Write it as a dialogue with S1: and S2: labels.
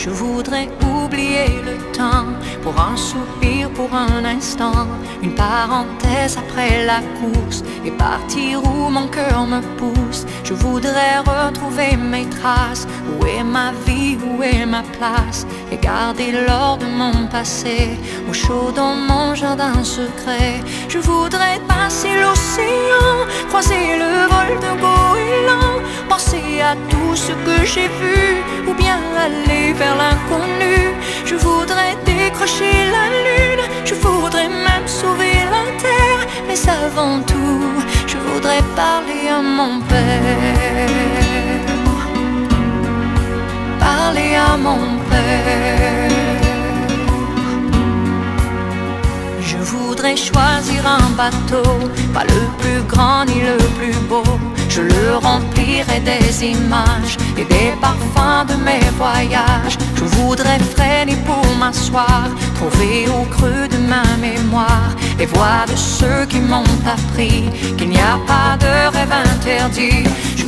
S1: Je voudrais oublier le temps pour un soupir, pour un instant, une parenthèse après la course et partir où mon cœur me pousse. Je voudrais retrouver mes traces. Où est ma vie, où est ma place? Et garder l'or de mon passé au chaud dans mon jardin secret. Je voudrais passer l'océan, croiser le vol de goéland, penser à tout ce que j'ai vu, ou bien aller vers l'inconnu. Je voudrais décrocher la lune, je voudrais même sauver la terre. Mais avant tout, je voudrais parler à mon père. Parler à mon père. Je voudrais choisir un bateau, pas le plus grand ni le plus beau. Je le remplirai des images et des parfums de mes voyages. Je voudrais freiner pour m'asseoir, trouver au creux de ma mémoire les voix de ceux qui m'ont appris qu'il n'y a pas de rêve interdit. Je